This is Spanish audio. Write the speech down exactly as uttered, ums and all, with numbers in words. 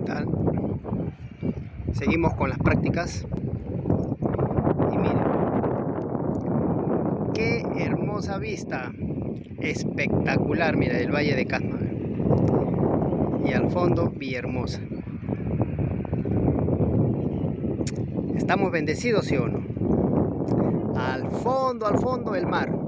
tal? Seguimos con las prácticas. Y miren, qué hermosa vista. Espectacular, mira, el Valle de Casma. Y al fondo, Villahermosa. ¿Estamos bendecidos, sí o no? Al fondo, al fondo, el mar.